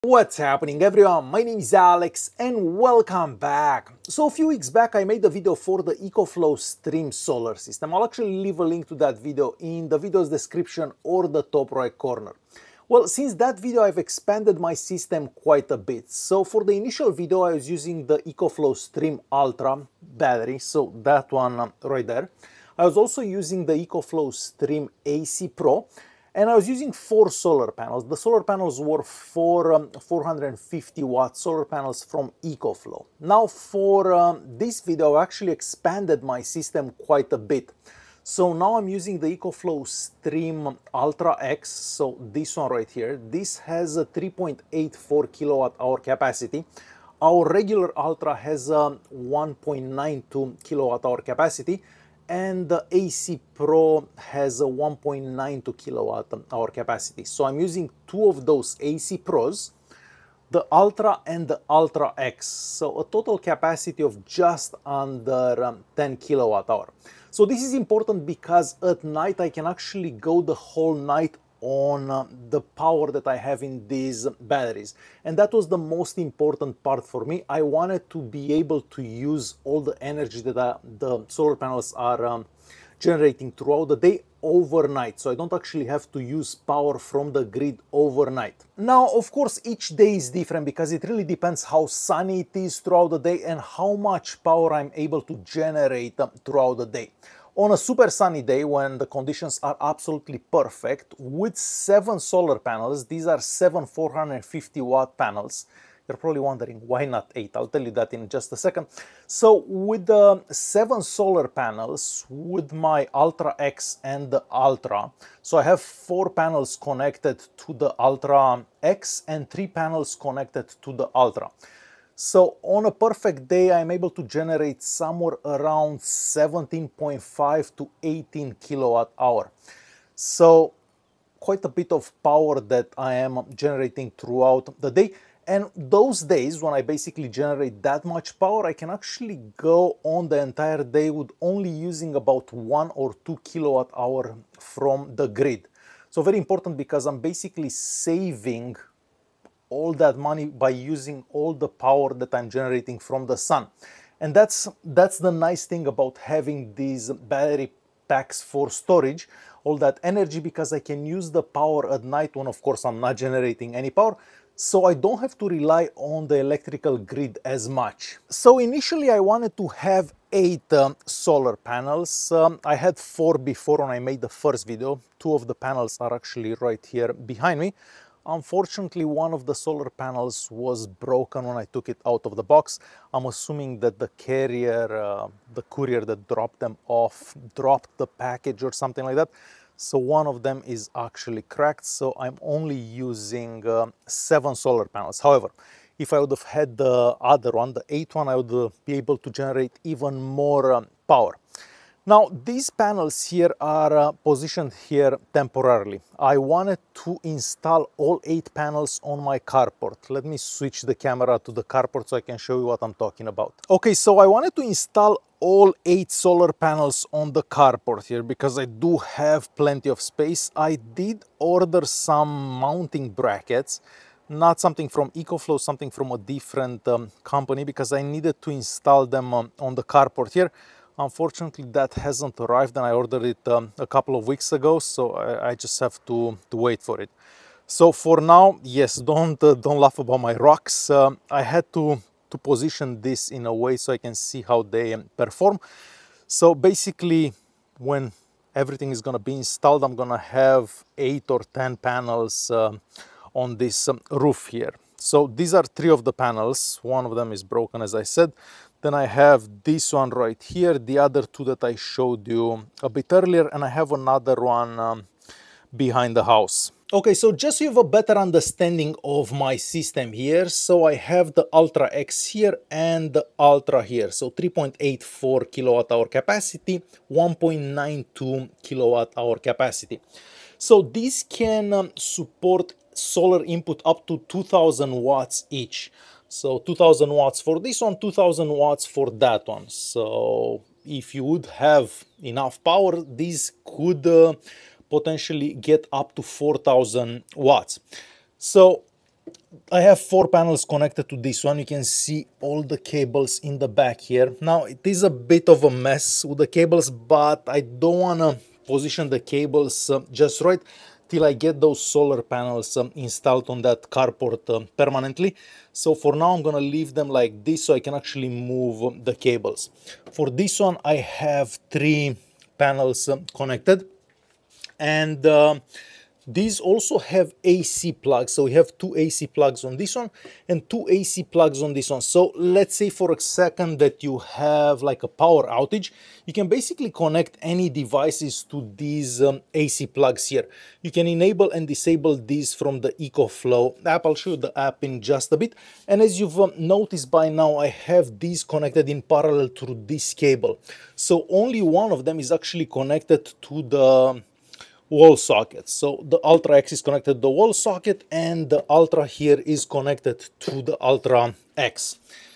What's happening everyone, my name is Alex and welcome back. So a few weeks back I made a video for the EcoFlow Stream solar system. I'll actually leave a link to that video in the video's description or the top right corner. Well, since that video I've expanded my system quite a bit. So for the initial video I was using the EcoFlow Stream Ultra battery, so that one right there. I was also using the EcoFlow Stream AC Pro. And I was using 4 solar panels. The solar panels were 450 watt solar panels from EcoFlow. Now for this video, I actually expanded my system quite a bit. So now I'm using the EcoFlow Stream Ultra X, so this one right here. This has a 3.84 kilowatt hour capacity. Our regular Ultra has a 1.92 kilowatt hour capacity. And the AC Pro has a 1.92 kilowatt hour capacity. So I'm using 2 of those AC Pros, the Ultra and the Ultra X. So a total capacity of just under 10 kilowatt hour. So this is important because at night I can actually go the whole night on the power that I have in these batteries, and that was the most important part for me. I wanted to be able to use all the energy that the solar panels are generating throughout the day overnight, so I don't actually have to use power from the grid overnight. Now of course each day is different because it really depends how sunny it is throughout the day and how much power I'm able to generate throughout the day. On a super sunny day when the conditions are absolutely perfect, with 7 solar panels, these are 7 450 watt panels. You're probably wondering why not 8, I'll tell you that in just a second. So with the 7 solar panels, with my Ultra X and the Ultra, so I have 4 panels connected to the Ultra X and 3 panels connected to the Ultra. So on a perfect day, I'm able to generate somewhere around 17.5 to 18 kilowatt hour. So quite a bit of power that I am generating throughout the day. And those days when I basically generate that much power, I can actually go on the entire day with only using about 1 or 2 kilowatt hour from the grid. So very important because I'm basically saving all that money by using all the power that I'm generating from the sun. And that's the nice thing about having these battery packs for storage, all that energy, because I can use the power at night when of course I'm not generating any power, so I don't have to rely on the electrical grid as much. So initially I wanted to have 8 solar panels. I had 4 before when I made the first video. 2 of the panels are actually right here behind me. Unfortunately, one of the solar panels was broken when I took it out of the box. I'm assuming that the carrier, the courier that dropped them off, dropped the package or something like that. So one of them is actually cracked, so I'm only using 7 solar panels. However, if I would have had the other one, the 8th one, I would be able to generate even more power. Now, these panels here are positioned here temporarily. I wanted to install all 8 panels on my carport. Let me switch the camera to the carport so I can show you what I'm talking about. Okay, so I wanted to install all 8 solar panels on the carport here because I do have plenty of space. I did order some mounting brackets, not something from EcoFlow, something from a different company, because I needed to install them on the carport here. Unfortunately, that hasn't arrived, and I ordered it a couple of weeks ago, so I just have to wait for it. So for now, yes, don't laugh about my rocks. I had to position this in a way so I can see how they perform. So basically, when everything is going to be installed, I'm going to have 8 or 10 panels on this roof here. So these are 3 of the panels. One of them is broken, as I said. Then I have this one right here, the other 2 that I showed you a bit earlier, and I have another one behind the house. Okay, so just so you have a better understanding of my system here, so I have the Ultra X here and the Ultra here. So 3.84 kilowatt hour capacity, 1.92 kilowatt hour capacity. So these can support solar input up to 2000 watts each. So 2000 watts for this one, 2000 watts for that one. So if you would have enough power, these could potentially get up to 4000 watts. So I have 4 panels connected to this one. You can see all the cables in the back here. Now it is a bit of a mess with the cables, but I don't want to position the cables just right till I get those solar panels installed on that carport permanently. So for now I'm gonna leave them like this so I can actually move the cables. For this one I have 3 panels connected, and these also have AC plugs. So we have 2 AC plugs on this one and 2 AC plugs on this one. So let's say for a second that you have like a power outage, you can basically connect any devices to these AC plugs here. You can enable and disable these from the EcoFlow app. I'll show you the app in just a bit. And as you've noticed by now, I have these connected in parallel through this cable. So only one of them is actually connected to the wall socket. So the Ultra X is connected to the wall socket, and the Ultra here is connected to the Ultra X.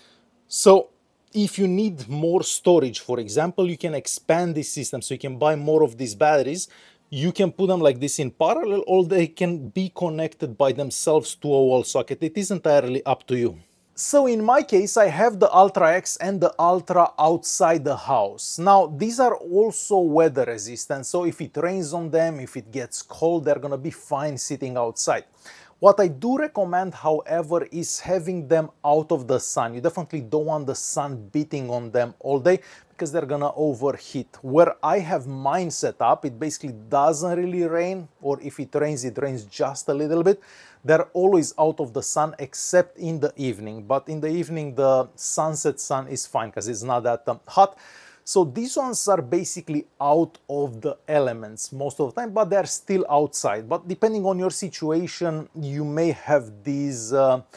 So if you need more storage, for example, you can expand this system, so you can buy more of these batteries. You can put them like this in parallel, or they can be connected by themselves to a wall socket. It is entirely up to you. So in my case, I have the Ultra X and the Ultra outside the house. Now, these are also weather resistant, so if it rains on them, if it gets cold, they're gonna be fine sitting outside. What I do recommend, however, is having them out of the sun. You definitely don't want the sun beating on them all day because they're gonna overheat. Where I have mine set up, it basically doesn't really rain, or if it rains just a little bit. They're always out of the sun except in the evening, but in the evening the sunset sun is fine because it's not that hot. So these ones are basically out of the elements most of the time, but they're still outside. But depending on your situation, you may have these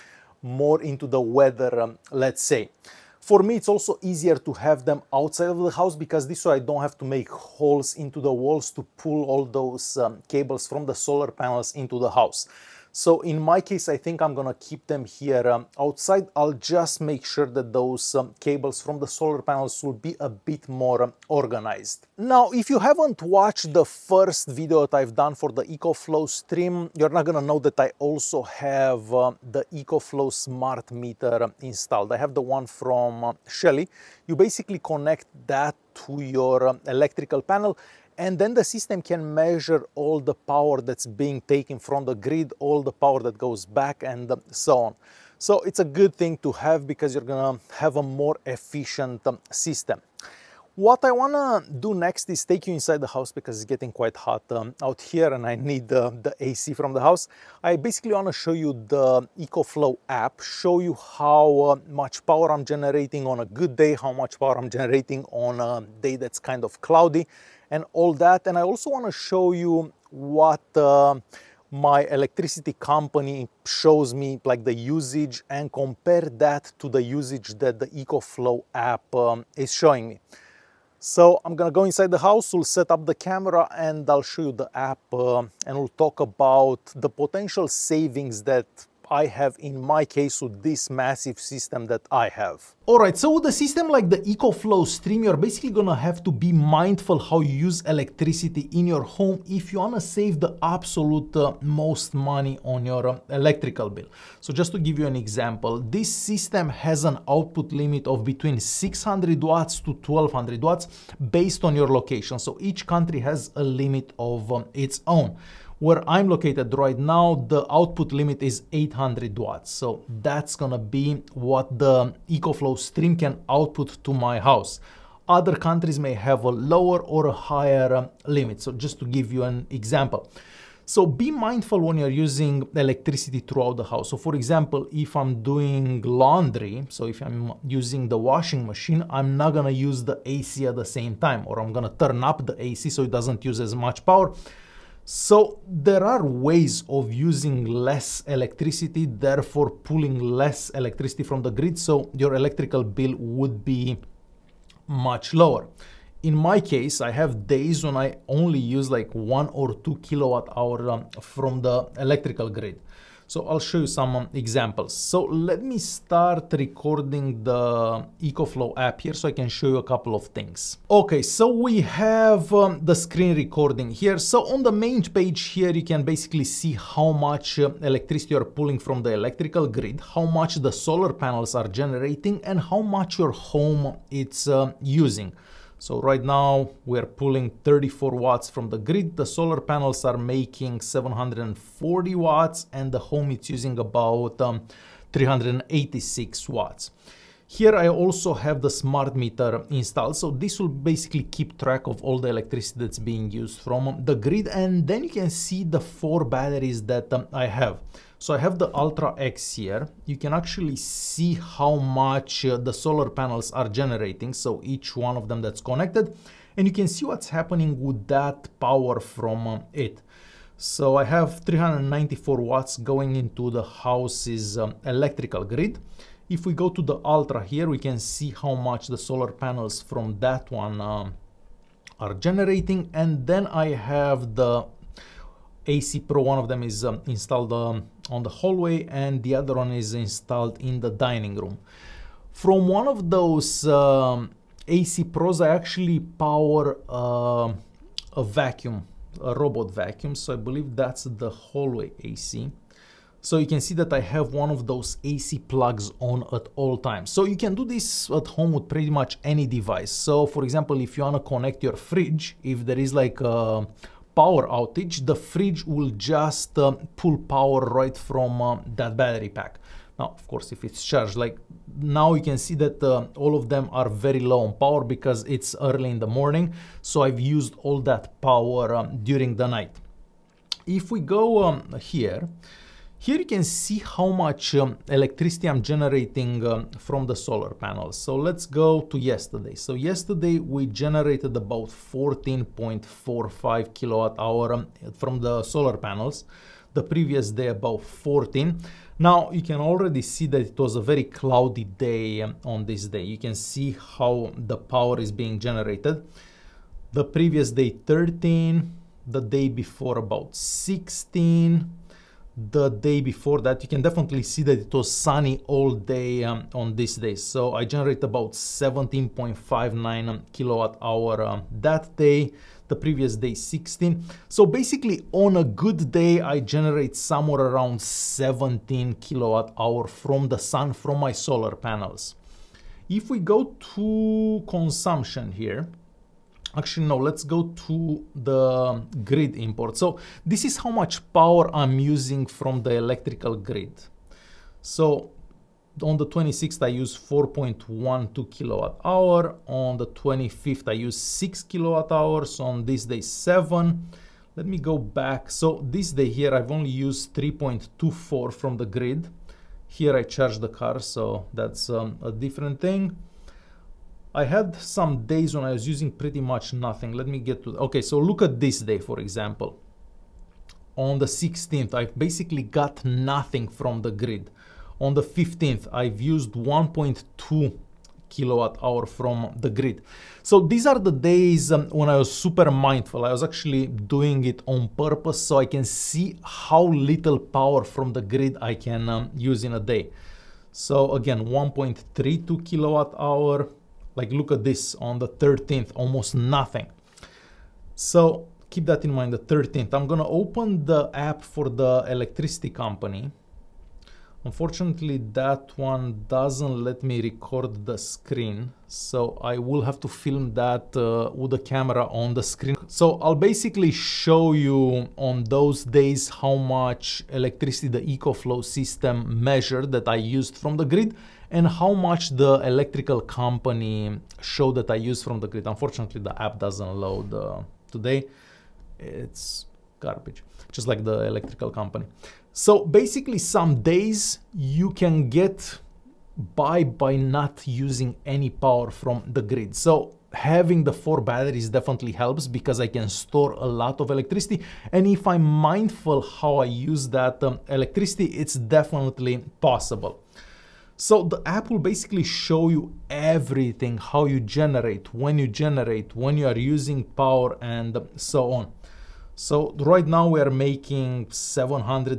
more into the weather, let's say. For me, it's also easier to have them outside of the house because this way I don't have to make holes into the walls to pull all those cables from the solar panels into the house. So in my case, I think I'm gonna keep them here outside. I'll just make sure that those cables from the solar panels will be a bit more organized. Now, if you haven't watched the first video that I've done for the EcoFlow stream, you're not gonna know that I also have the EcoFlow smart meter installed. I have the one from Shelly. You basically connect that to your electrical panel, and then the system can measure all the power that's being taken from the grid, all the power that goes back, and so on. So it's a good thing to have because you're gonna have a more efficient system. What I wanna do next is take you inside the house because it's getting quite hot out here and I need the AC from the house. I basically wanna show you the EcoFlow app, show you how much power I'm generating on a good day, how much power I'm generating on a day that's kind of cloudy, and all that. And I also want to show you what my electricity company shows me, like the usage, and compare that to the usage that the EcoFlow app is showing me. So I'm gonna go inside the house, we'll set up the camera, and I'll show you the app and we'll talk about the potential savings that I have in my case with this massive system that I have. Alright, so with a system like the EcoFlow Stream, you're basically gonna have to be mindful how you use electricity in your home if you wanna save the absolute most money on your electrical bill. So just to give you an example, this system has an output limit of between 600 watts to 1200 watts based on your location. So each country has a limit of its own. Where I'm located right now, the output limit is 800 watts. So that's gonna be what the EcoFlow Stream can output to my house. Other countries may have a lower or a higher limit. So just to give you an example. So be mindful when you're using electricity throughout the house. So for example, if I'm doing laundry, so if I'm using the washing machine, I'm not gonna use the AC at the same time, or I'm gonna turn up the AC so it doesn't use as much power. So there are ways of using less electricity, therefore pulling less electricity from the grid, so your electrical bill would be much lower. In my case, I have days when I only use like 1 or 2 kilowatt hour from the electrical grid. So I'll show you some examples. So let me start recording the EcoFlow app here so I can show you a couple of things. Okay, so we have the screen recording here. So on the main page here, you can basically see how much electricity you're pulling from the electrical grid, how much the solar panels are generating, and how much your home is using. So right now we're pulling 34 watts from the grid. The solar panels are making 740 watts and the home is using about 386 watts. Here I also have the smart meter installed. So this will basically keep track of all the electricity that's being used from the grid. And then you can see the 4 batteries that I have. So I have the Ultra X here. You can actually see how much the solar panels are generating. So each one of them that's connected, and you can see what's happening with that power from it. So I have 394 watts going into the house's electrical grid. If we go to the Ultra here, we can see how much the solar panels from that one are generating. And then I have the AC Pro. One of them is installed on the hallway and the other one is installed in the dining room. From one of those AC Pros, I actually power a vacuum, a robot vacuum. So I believe that's the hallway AC. So you can see that I have one of those AC plugs on at all times. So you can do this at home with pretty much any device. So for example, if you want to connect your fridge, if there is like a power outage, the fridge will just pull power right from that battery pack. Now, of course, if it's charged, like now you can see that all of them are very low on power because it's early in the morning. So I've used all that power during the night. If we go here you can see how much electricity I'm generating from the solar panels. So let's go to yesterday. So yesterday we generated about 14.45 kilowatt hour from the solar panels. The previous day about 14. Now you can already see that it was a very cloudy day on this day. You can see how the power is being generated. The previous day 13, the day before about 16. The day before that, you can definitely see that it was sunny all day on this day. So I generate about 17.59 kilowatt hour that day. The previous day 16. So basically on a good day, I generate somewhere around 17 kilowatt hour from the sun from my solar panels. If we go to consumption here, actually, no, let's go to the grid import. So this is how much power I'm using from the electrical grid. So on the 26th, I use 4.12 kilowatt hour. On the 25th, I use 6 kilowatt hours. On this day, 7. Let me go back. So this day here, I've only used 3.24 from the grid. Here I charge the car, so that's a different thing. I had some days when I was using pretty much nothing. Let me get to, okay, so look at this day, for example. On the 16th, I've basically got nothing from the grid. On the 15th, I've used 1.2 kilowatt hour from the grid. So these are the days when I was super mindful. I was actually doing it on purpose so I can see how little power from the grid I can use in a day. So again, 1.32 kilowatt hour. Like look at this on the 13th, almost nothing. So keep that in mind, the 13th. I'm gonna open the app for the electricity company. Unfortunately, that one doesn't let me record the screen. So I will have to film that with the camera on the screen. So I'll basically show you on those days how much electricity the EcoFlow system measured that I used from the grid and how much the electrical company showed that I used from the grid. Unfortunately, the app doesn't load today. It's garbage, just like the electrical company. So basically some days you can get by not using any power from the grid. So having the 4 batteries definitely helps because I can store a lot of electricity. And if I'm mindful how I use that electricity, it's definitely possible. So the app will basically show you everything, how you generate, when you are using power and so on. So right now we are making 780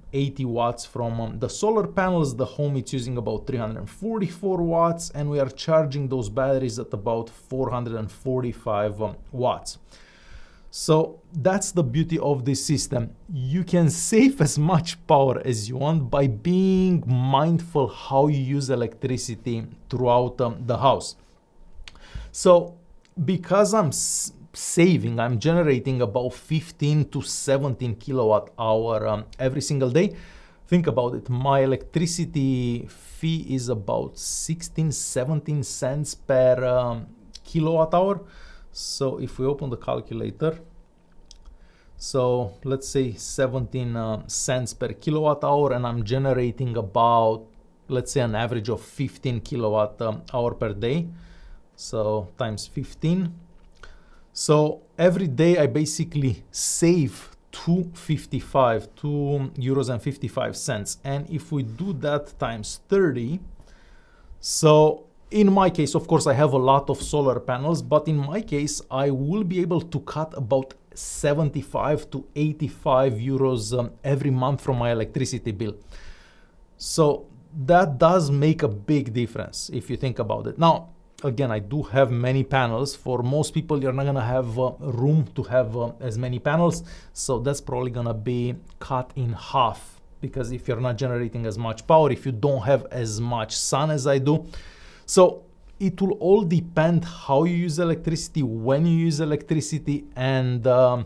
80 watts from the solar panels. The home it's using about 344 watts, and we are charging those batteries at about 445 watts. So that's the beauty of this system. You can save as much power as you want by being mindful how you use electricity throughout the house. So because I'm generating about 15 to 17 kilowatt hour every single day. Think about it, my electricity fee is about 16-17 cents per kilowatt hour. So if we open the calculator, so let's say 17 cents per kilowatt hour, and I'm generating about, let's say, an average of 15 kilowatt hour per day. So times 15. So every day I basically save 2 euros and 55 cents. And if we do that times 30, so in my case, of course, I have a lot of solar panels, but in my case, I will be able to cut about 75 to 85 euros every month from my electricity bill. So that does make a big difference if you think about it. Now, again, I do have many panels. For most people, you're not gonna have room to have as many panels. So that's probably gonna be cut in half, because if you're not generating as much power, if you don't have as much sun as I do. So it will all depend how you use electricity, when you use electricity, and the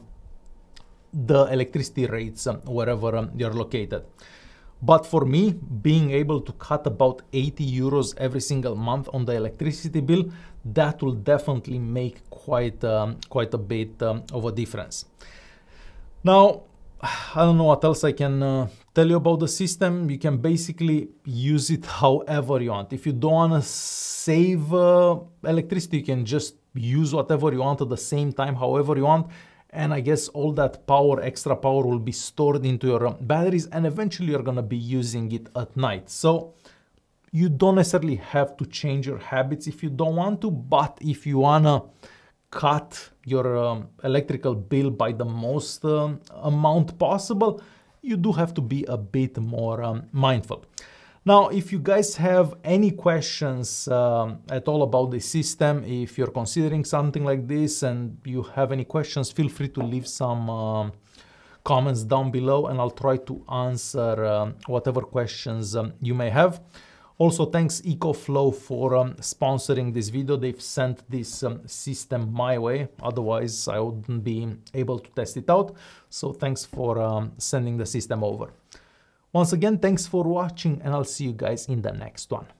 electricity rates wherever you're located. But for me, being able to cut about 80 euros every single month on the electricity bill, that will definitely make quite a bit of a difference. Now, I don't know what else I can tell you about the system. You can basically use it however you want. If you don't want to save electricity, you can just use whatever you want at the same time, however you want. And I guess all that power, extra power, will be stored into your batteries, and eventually you're gonna be using it at night. So you don't necessarily have to change your habits if you don't want to, but if you wanna cut your electrical bill by the most amount possible, you do have to be a bit more mindful. Now, if you guys have any questions at all about the system, if you're considering something like this and you have any questions, feel free to leave some comments down below, and I'll try to answer whatever questions you may have. Also, thanks EcoFlow for sponsoring this video. They've sent this system my way. Otherwise, I wouldn't be able to test it out. So thanks for sending the system over. Once again, thanks for watching, and I'll see you guys in the next one.